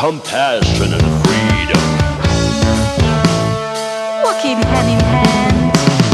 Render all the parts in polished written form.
compassion and freedom, walking hand in hand,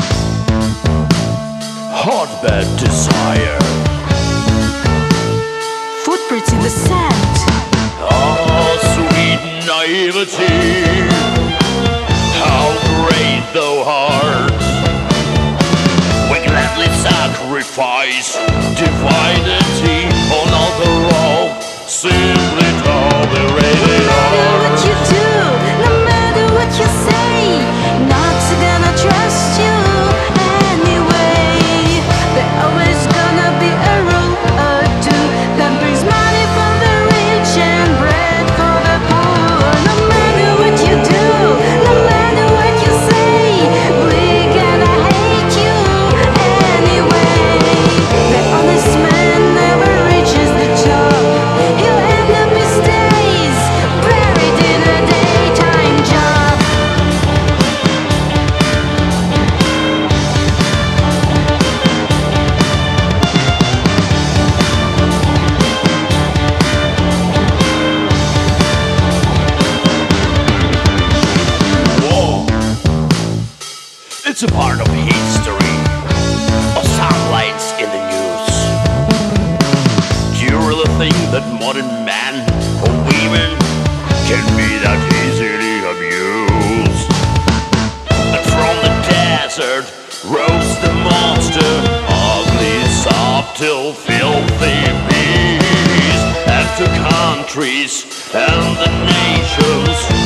hotbed desire, footprints in the sand. ah, sweet naivety, how great thou art. We gladly sacrifice divinity on altar of simply tolerated No matter what art. you do, no matter what you say, not gonna trust you anyway. There's always gonna be a rule or two that brings money from the rich and bread for the poor. No matter what you do, no matter what you say, we're gonna hate you anyway. The honest man never reaches the top. He'll end up his days buried in a daytime job. War. It's a part of history, of soundlights in the news. Do you really think that modern man or women can be that easily abused? And from the desert rose the monster, ugly, subtle, filthy beast. And to countries and the nations